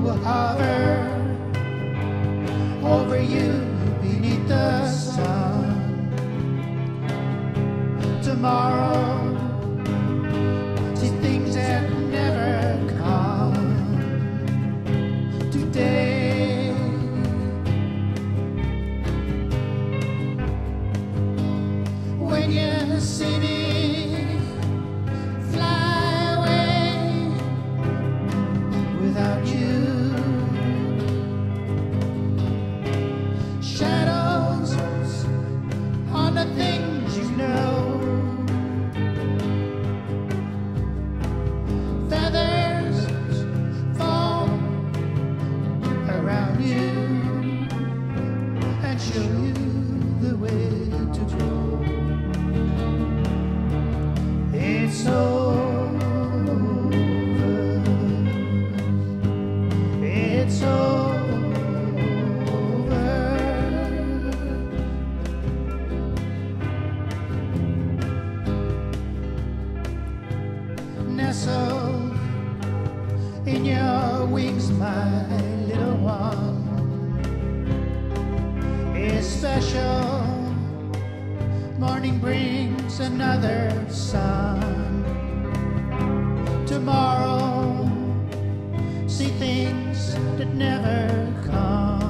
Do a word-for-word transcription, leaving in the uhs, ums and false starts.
will hover over you beneath the sun. Tomorrow, see things that never come. Today, when you see me fly away without you, shadows on the things you know. Feathers fall around you and show you the way to go. It's over. It's over. Nestle in your wings, my little one, is special. Morning brings another sun. Tomorrow, see things that never come.